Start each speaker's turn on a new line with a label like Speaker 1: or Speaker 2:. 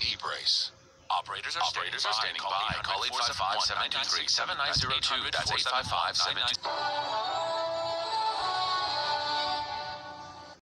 Speaker 1: knee brace.
Speaker 2: Operators are standing by. Call 855-723-7902. That's 855-723.